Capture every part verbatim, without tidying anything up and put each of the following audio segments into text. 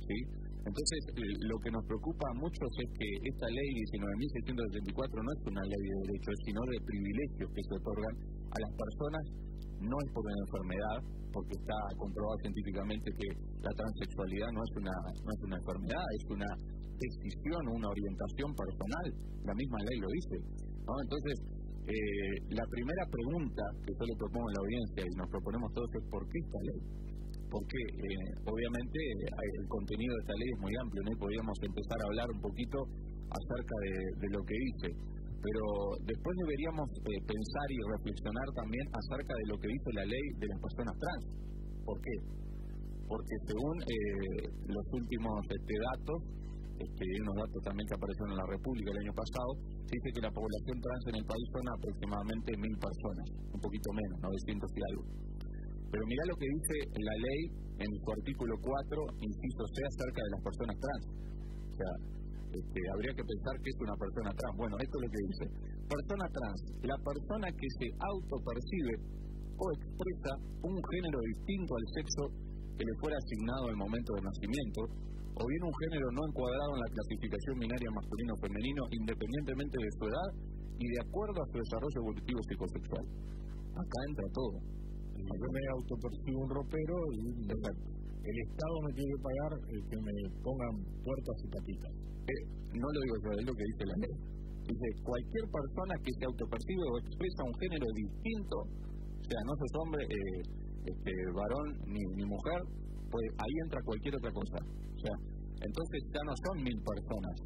¿sí? Entonces, lo que nos preocupa a muchos es que esta ley diecinueve mil seiscientos setenta y cuatro no es una ley de derechos, sino de privilegios que se otorgan a las personas. No es por una enfermedad, porque está comprobado científicamente que la transexualidad no es una no es una enfermedad, es una decisión, una orientación personal. La misma ley lo dice, ¿no? Entonces, eh, la primera pregunta que yo le propongo a la audiencia y nos proponemos todos es ¿por qué esta ley? Porque eh, obviamente eh, el contenido de esta ley es muy amplio, ¿no? Y podríamos empezar a hablar un poquito acerca de, de lo que dice, pero después deberíamos eh, pensar y reflexionar también acerca de lo que dice la ley de las personas trans. ¿Por qué? Porque según eh, los últimos este, datos, este, unos datos también que aparecieron en la República el año pasado, se dice que la población trans en el país son aproximadamente mil personas, un poquito menos, novecientos y algo. Pero mirá lo que dice la ley en su artículo cuatro, inciso C, acerca de las personas trans. O sea, este, habría que pensar que es una persona trans. Bueno, esto es lo que dice. Persona trans, la persona que se autopercibe o expresa un género distinto al sexo que le fuera asignado al momento del nacimiento, o bien un género no encuadrado en la clasificación binaria masculino o femenino, independientemente de su edad y de acuerdo a su desarrollo evolutivo psicosexual. Acá entra todo. Yo me autopercibo un ropero y exacto. El Estado me tiene que pagar el que me pongan puertas y patitas. Eh, no lo digo yo, es lo que dice la ley. Dice, cualquier persona que se autopercibe o expresa un género distinto, o sea, no sos hombre, eh, este, varón ni, ni mujer, pues ahí entra cualquier otra cosa. O sea, entonces ya no son mil personas.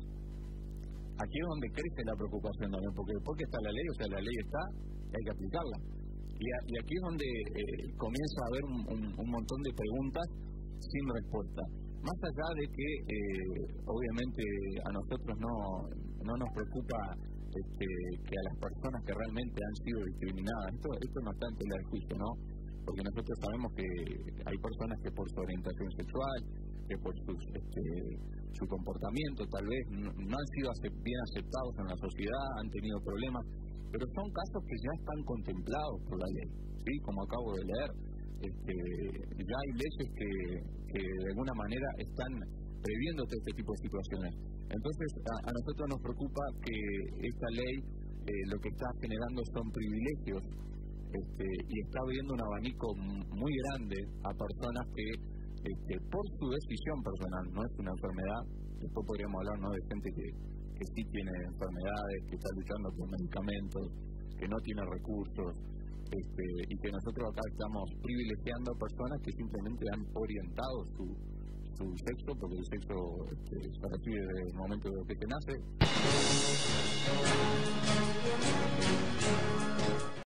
Aquí es donde crece la preocupación también, porque después que está la ley, o sea, la ley está y hay que aplicarla. Y, a, y aquí es donde eh, comienza a haber un, un, un montón de preguntas sin respuesta. Más allá de que, eh, obviamente, a nosotros no, no nos preocupa este, que a las personas que realmente han sido discriminadas, esto, esto no está en tela de juicio, ¿no? Porque nosotros sabemos que hay personas que por su orientación sexual, que por sus, este, su comportamiento tal vez no, no han sido acep- bien aceptados en la sociedad, han tenido problemas, pero son casos que ya están contemplados por la ley, ¿sí? Como acabo de leer. Este, ya hay leyes que, que de alguna manera están previendo todo este tipo de situaciones. Entonces a, a nosotros nos preocupa que esta ley eh, lo que está generando son privilegios este, y está abriendo un abanico muy grande a personas que este, por su decisión personal, no es una enfermedad. Después podríamos hablar, ¿no?, de gente que, que sí tiene enfermedades, que está luchando por medicamentos, que no tiene recursos. Este, y que nosotros acá estamos privilegiando a personas que simplemente han orientado su, su sexo, porque el sexo este, se recibe desde el momento de que te nace.